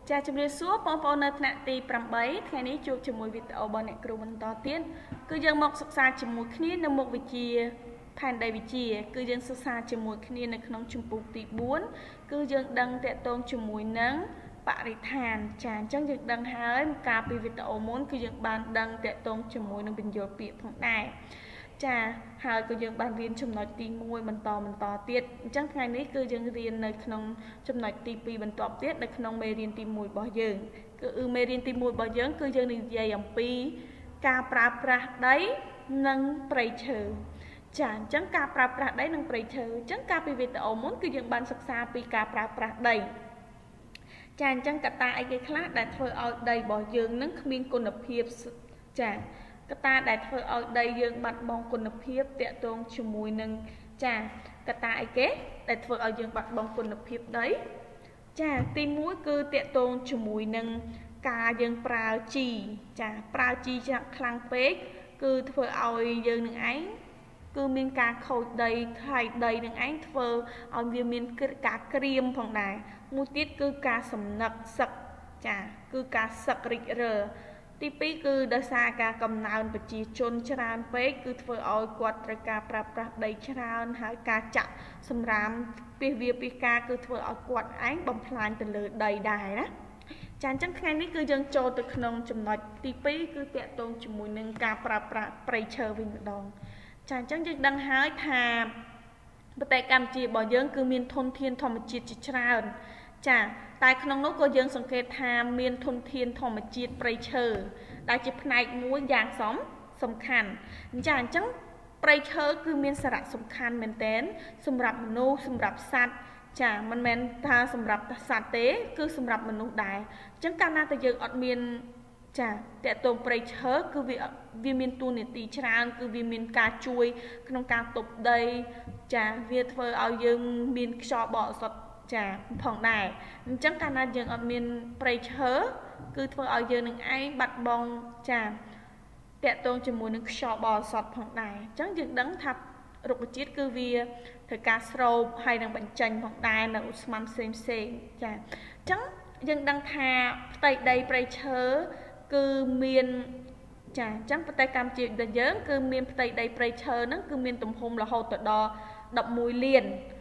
ចាជំរាបសួរបងប្អូននៅថ្នាក់ទី8ថ្ងៃនេះជួបជាមួយវីដេអូរបស់អ្នកគ្រូបន្តទៀតគឺយើងមកសិក្សាជាមួយគ្នានៅមុខវិជ្ជាផែនដីវិទ្យាគឺយើងសិក្សាជាមួយគ្នានៅក្នុងជំពូកទី4គឺយើងដឹងតកតងជាមួយនឹងបរិស្ថានចាអញ្ចឹងយើងដឹងហើយកាលពីវីដេអូមុនគឺយើងបានដឹងតកតងជាមួយនឹងបញ្យលពាក្យផងដែរចាហើយក៏យើងបានរៀនចំណុចទី1បន្តទៀតអញ្ចឹងថ្ងៃនេះគឺយើងរៀននៅក្នុងចំណុចទី2បន្តទៀតនៅក្នុងមេរៀនទី1របស់យើងគឺមេរៀនទី1របស់យើងគឺយើងនិយាយអំពីការប្រើប្រាស់ដីនិងព្រៃឈើចាអញ្ចឹងការប្រើប្រាស់ដីនិងព្រៃឈើអញ្ចឹងកាលពីវីដេអូមុនគឺយើងបានសិក្សាពីការប្រើប្រាស់ដីចាអញ្ចឹងកត្តាអីគេខ្លះដែលធ្វើឲ្យដីរបស់យើងនឹងគ្មានគុណភាពចាកត្តាដែលធ្វើឲ្យដីយើងបាត់បង់គុណភាពតាក់ទងជាមួយនឹងចាកត្តាអីគេដែលធ្វើឲ្យយើងបាត់បង់គុណភាពដីចាទី1គឺតាក់ទងជាមួយនឹងការយើងប្រើជីចាប្រើជីចាក់ខ្លាំងពេកគឺធ្វើឲ្យយើងនឹងឯងគឺមានការខូចដីខៃដីនឹងឯងធ្វើឲ្យវាមានការក្រៀមផងដែរមួយទៀតគឺការសំណឹកសឹកចាគឺការសឹករិចរើទី2គឺដោយសារការកំណើនប្រជាជនច្រើនពេកគឺធ្វើឲ្យគាត់ត្រូវការប្រើប្រាស់ដីច្រើនហើយការចាក់សម្រាមពីការគឺធ្វើឲ្យគាត់ឯងបំផ្លាញទៅលើដីដែរណាចាអញ្ចឹងថ្ងៃនេះគឺយើងចូលទៅក្នុងចំណុចទី2គឺតាក់ទងជាមួយនឹងការប្រើប្រាស់ព្រៃឈើវិញម្ដងចាអញ្ចឹងយើងដឹងហើយថាប្រទេសកម្ពុជារបស់យើងគឺមានធនធានធម្មជាតិជាច្រើនចាតែក្នុងនោះក៏យើងសង្កេតថាមានធនធានធម្មជាតិព្រៃឈើដែលជាផ្នែកមួយយ៉ាងសំខាន់ចាអញ្ចឹងព្រៃឈើគឺមានសារៈសំខាន់មែនទែនសម្រាប់មនុស្សសម្រាប់សត្វចាមិនមែនថាសម្រាប់សត្វទេគឺសម្រាប់មនុស្សដែរអញ្ចឹងកាលណាតែយើងអត់មានចាតកតងព្រៃឈើគឺវាមានតួនាទីច្រើនគឺវាមានការជួយក្នុងការទប់ដីចាវាធ្វើឲ្យយើងមានខ្យល់បរិសុទ្ធចាផងដែរអញ្ចឹងកាលណាយើងអត់មានព្រៃឈើគឺធ្វើឲ្យយើងនឹងឯងបាត់បង់ចាតកតងជាមួយនឹងខ្យល់បរិសុទ្ធផងដែរអញ្ចឹងយើងដឹងថារុក្ខជាតិគឺវាត្រូវការស្រូបហើយនឹងបញ្ចេញផងដែរនៅឧស្ម័នផ្សេងចាអញ្ចឹងយើងដឹងថាផ្ទៃដីព្រៃឈើគឺមានចាអញ្ចឹងប្រទេសកម្ពុជារបស់យើងគឺមានផ្ទៃដីព្រៃឈើហ្នឹងគឺមានទំហំរហូតដល់11លាន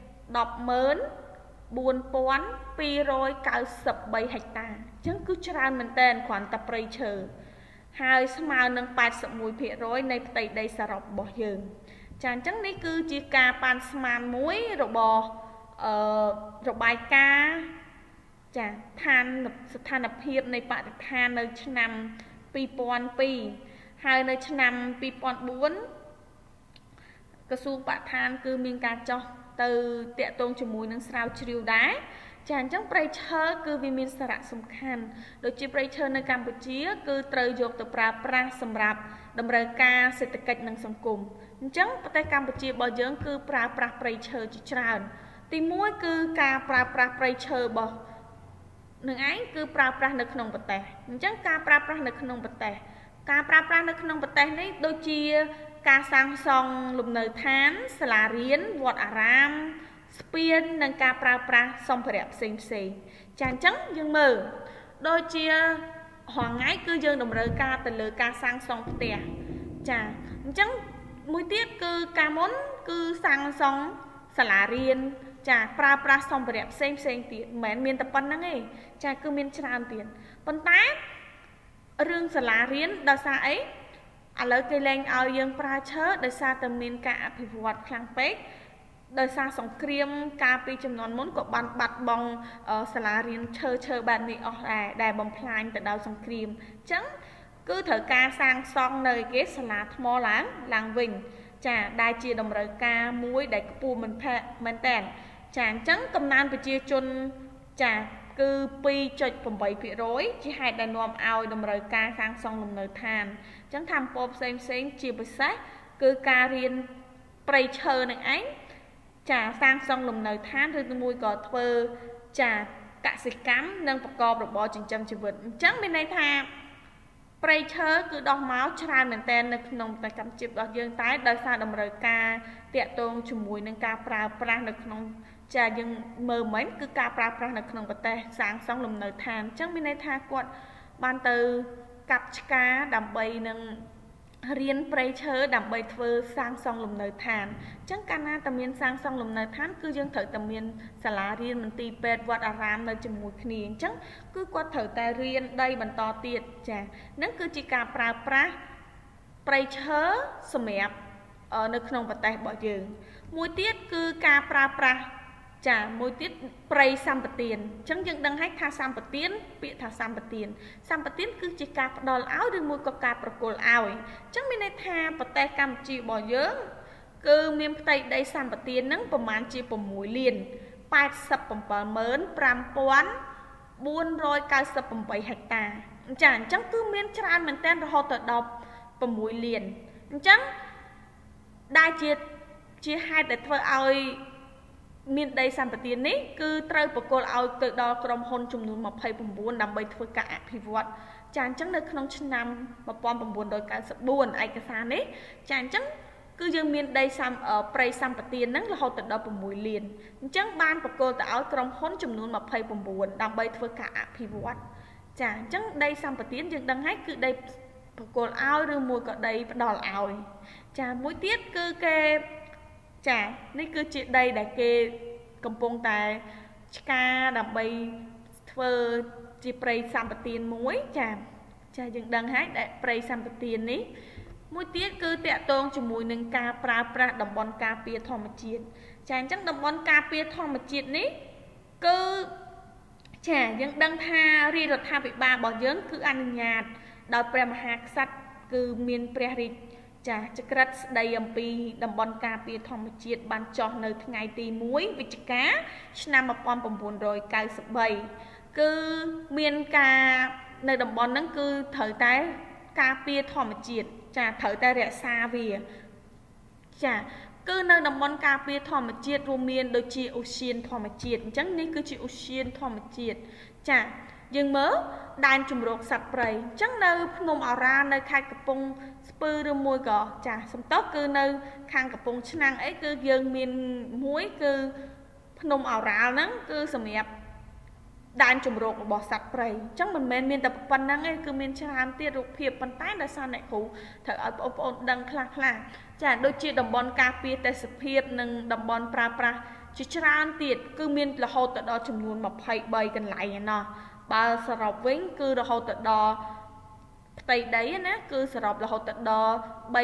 10293ហិកតាអញ្ចឹងគឺច្រើនមែនតើគ្រាន់តែព្រៃឈើហើយស្មើនឹង81%នៃផ្ទៃដីសរុបរបស់យើងចាអញ្ចឹងនេះគឺជាការប៉ាន់ស្មានមួយរបស់របាយការណ៍ចាស្ថានភាពនៃបរិស្ថាននៅឆ្នាំ2002ហើយនៅឆ្នាំ2004ក្រសួងបរិស្ថានគឺមានការចុះទៅតាក់ទងជាមួយនឹងស្រាវជ្រាវដែរចាអញ្ចឹងព្រៃឈើគឺវាមានសារៈសំខាន់ដូចជាព្រៃឈើនៅកម្ពុជាគឺត្រូវយកទៅប្រើប្រាស់សម្រាប់តម្រូវការសេដ្ឋកិច្ចនិងសង្គមអញ្ចឹងប្រទេសកម្ពុជារបស់យើងគឺប្រើប្រាស់ព្រៃឈើជាច្រើនទី1គឺការប្រើប្រាស់ព្រៃឈើរបស់នឹងឯងគឺប្រើប្រាស់នៅក្នុងប្រទេសអញ្ចឹងការប្រើប្រាស់នៅក្នុងប្រទេសនេះដូចជាការសាងសង់លំនៅឋានសាលារៀនវត្តអារាមស្ពាននិងការប្រើប្រាស់សម្ភារៈផ្សេងចាអញ្ចឹងយើងមើលដូចជារាល់ថ្ងៃគឺយើងតម្រូវការទៅលើការសាងសង់ផ្ទះចាអញ្ចឹងមួយទៀតគឺការមុនគឺសាងសង់សាលារៀនចាប្រើប្រាស់សម្ភារៈផ្សេងទៀតមិនមែនមានតែប៉ុណ្្នឹងទេចាគឺមានច្រើនទៀតប៉ុន្តែរឿងសាលារៀនដោយសារអីឥឡូវគេលែងឲ្យយើងប្រើឈើដោយសារតែមានការអភិវឌ្ឍខ្លាំងពេកដោយសារសង្គ្រាមកាលពីចំនួនមុនក៏បានបាត់បង់សាលារៀនឈើបែបនេះអស់ដែលបំផ្លាញទៅដោយសង្គ្រាមអញ្ចឹងគឺត្រូវការសាងសង់នៅគេសាលាថ្មឡើងវិញចាដែលជាតម្រូវការមួយដែលខ្ពស់មែនតើចាអញ្ចឹងកំណើនប្រជាជនចាគឺ2.8% ជាហេតុដែលនាំឲ្យតម្រូវការសាងសង់លំនៅឋានអញ្ចឹងថាមពលផ្សេងជាពិសេសគឺការរៀនព្រៃឈើនឹងឯងចាសាងសង់លំនៅឋានឬមួយក៏ធ្វើចាកសិកម្មនិងប្រកបរបរចិញ្ចឹមជីវិតអញ្ចឹងមានន័យថាព្រៃឈើគឺដោះមកច្រើនមែនទែននៅក្នុងប្រទេសកម្ពុជារបស់យើងតែដោយសារតម្រូវការតាក់ទងជាមួយនឹងការប្រើប្រាស់នៅក្នុងចាយើងមើលមិនគឺការប្រើប្រាស់នៅក្នុងប្រទេសសាងសង់លំនៅឋានអញ្ចឹងមានន័យថាគាត់បានទៅកាប់ឆ្កាដើម្បីនឹងរៀនព្រៃឈើដើម្បីធ្វើសាងសង់លំនៅឋានអញ្ចឹងកាលណាតែមានសាងសង់លំនៅឋានគឺយើងត្រូវតែមានសាលារៀនមន្ទីរពេទ្យវត្តអារាមនៅជាមួយគ្នាអញ្ចឹងគឺគាត់ត្រូវតែរៀនដីបន្តទៀតចាហ្នឹងគឺជាការប្រើប្រាស់ព្រៃឈើសម្រាប់នៅក្នុងប្រទេសរបស់យើងមួយទៀតគឺការប្រើប្រាស់ចាមួយទៀតព្រៃសម្បទានអញ្ចឹងយើងដឹងហើយថាសម្បទានពាក្យថាសម្បទានគឺជាការផ្ដល់ឲ្យឬមួយក៏ការប្រគល់ឲ្យអញ្ចឹងមានន័យថាប្រទេសកម្ពុជារបស់យើងគឺមានផ្ទៃដីសម្បទានហ្នឹងប្រមាណជា6លាន875,498 ហិកតាចាអញ្ចឹងគឺមានច្រើនមែនទែនរហូតដល់6លានអញ្ចឹងដែលជាហេតុដែលធ្វើឲ្យមានដីសម្បទាននេះគឺត្រូវប្រគល់ឲ្យទៅដល់ក្រុមហ៊ុនចំនួន29ដើម្បីធ្វើការអភិវឌ្ឍចាអញ្ចឹងនៅក្នុងឆ្នាំ1994ឯកសារនេះចាអញ្ចឹងគឺយើងមានដីព្រៃសម្បទានហ្នឹងរហូតដល់6លានអញ្ចឹងបានប្រគល់ទៅឲ្យក្រុមហ៊ុនចំនួន29ដើម្បីធ្វើការអភិវឌ្ឍចាអញ្ចឹងដីសម្បទានយើងដឹងហើយគឺដីប្រគល់ឲ្យឬមួយក៏ដីផ្ដល់ឲ្យចាមួយទៀតគឺគេចានេះគឺជាដីដែលគេកំពុងតែឆ្កាដើម្បីធ្វើជាព្រៃសម្បទានមួយចាយើងដឹងហើយដែលព្រៃសម្បទាននេះមួយទៀតគឺតាក់ទងជាមួយនឹងការប្រើប្រាស់តំបន់ការពារធម្មជាតិចាអញ្ចឹងតំបន់ការពារធម្មជាតិនេះគឺចាយើងដឹងថារាជរដ្ឋាភិបាលរបស់យើងគឺអនុញ្ញាតដោយព្រះមហាក្សត្រគឺមានព្រះរាជចក្រិតស្ដីអំពីតំបន់ការពារធម្មជាតិបានចុះនៅថ្ងៃទី1វិច្ឆិកាឆ្នាំ1993គឺមានការនៅតំបន់ហ្នឹងគឺត្រូវតែការពារធម្មជាតិចាត្រូវតែរក្សាវាចាគឺនៅតំបន់ការពារធម្មជាតិរួមមានដូចជាឧទ្យានធម្មជាតិអញ្ចឹងនេះគឺជាឧទ្យានធម្មជាតិចាយើងមើលដែនជម្រកសត្វព្រៃអញ្ចឹងនៅភ្នំឱរ៉ានៅខេត្តកំពង់ស្ពឺឬមួយក៏ចាសំតុកគឺនៅខាងកំពង់ឆ្នាំងអីគឺយើងមានមួយគឺភ្នំឱរ៉ាហ្នឹងគឺសម្រាប់ដែនជម្រករបស់សត្វព្រៃអញ្ចឹងមិនមែនមានតែប៉ុណ្្នឹងទេគឺមានច្រើនទៀតរូបភាពប៉ុន្តែដោយសារអ្នកគ្រូត្រូវឲ្យបងប្អូនដឹងខ្លះចាដូចជាតំបន់ការពារទេសភាពនិងតំបន់ប្រើប្រាស់ជាច្រើនទៀតគឺមានរហូតដល់ចំនួន23កន្លែងឯណោះបើសរុបវិញគឺរហូតដល់ផ្ទៃដីណាគឺសរុបរហូតដល់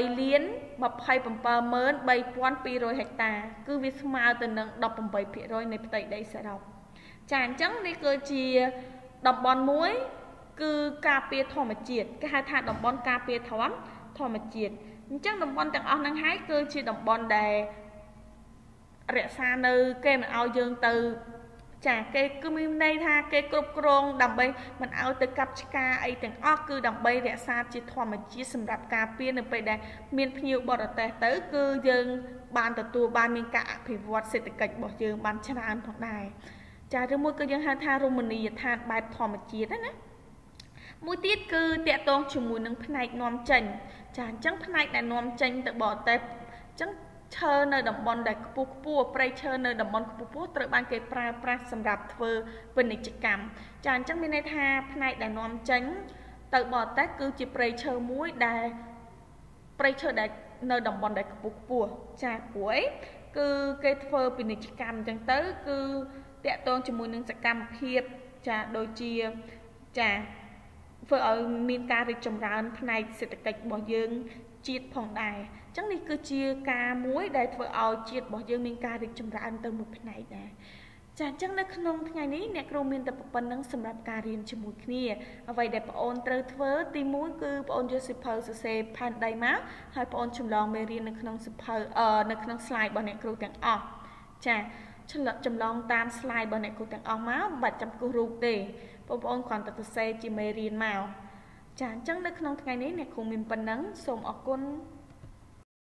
3,27,3200 ហិកតាគឺវាស្មើទៅនឹង18% នៃផ្ទៃដីសរុបចាអញ្ចឹងនេះគឺជាតំបន់មួយគឺការពារធម្មជាតិគេហៅថាតំបន់ការពារធម្មជាតិអញ្ចឹងតំបន់ទាំងអស់ហ្នឹងហើយគឺជាតំបន់ដែលរក្សានៅគេមិនឲ្យយើងទៅចាគេគឺមានន័យថាគេគ្រប់គ្រងដើម្បីមិនឲ្យទៅកាប់ឆ្ការអីទាំងអស់គឺដើម្បីរក្សាជាធម្មជាតិសម្រាប់ការពារនៅពេលដែលមានភ្ញៀវបរទេសទៅគឺយើងបានទទួលបានមានការអភិវឌ្ឍសេដ្ឋកិច្ចរបស់យើងបានច្រើនផងដែរចាឬមួយក៏យើងហៅថារមណីយដ្ឋានបែបធម្មជាតិណាមួយទៀតគឺតាក់ទងជាមួយនឹងផ្នែកនាំចេញចាអញ្ចឹងផ្នែកដែលនាំចេញទៅបរទេសអញ្ចឹងឈើនៅតំបន់ដែលខ្ពស់ព្រៃឈើនៅតំបន់ខ្ពស់ត្រូវបានគេប្រើប្រាស់សម្រាប់ធ្វើពាណិជ្ជកម្មចាអញ្ចឹងមានន័យថាផ្នែកដែលនាំចេញទៅបរទេសគឺជាព្រៃឈើមួយដែលព្រៃឈើដែលនៅតំបន់ដែលខ្ពស់ចាព្រោះអីគឺគេធ្វើពាណិជ្ជកម្មអញ្ចឹងទៅគឺតាក់ទងជាមួយនឹងសកម្មភាពចាដូចជាចាធ្វើឲ្យមានការរីកចម្រើនផ្នែកសេដ្ឋកិច្ចរបស់យើងជាតិផងដែរអញ្ចឹងនេះគឺជាការមួយដែលធ្វើឲ្យជាតិរបស់យើងមានការរីកចម្រើនទៅមួយផ្នែកដែរចាអញ្ចឹងនៅក្នុងថ្ងៃនេះអ្នកគ្រូមានតែប៉ុណ្្នឹងសម្រាប់ការរៀនជាមួយគ្នាអ្វីដែលបងអូនត្រូវធ្វើទី1គឺបងអូនយកសៀវភៅសរសេរផែនដីមកហើយបងអូនចម្លងមេរៀននៅក្នុងសៀវភៅនៅក្នុង slide របស់អ្នកគ្រូទាំងអស់ចាចម្លងតាម slide របស់អ្នកគ្រូទាំងអស់មកមិនបាច់ចាំគូសរូបទេបងប្អូនគ្រាន់តែសរសេរជាមេរៀនមកចាអញ្ចឹងនៅក្នុងថ្ងៃនេះអ្នកគ្រូមានប៉ុណ្្នឹងសូមអរគុណ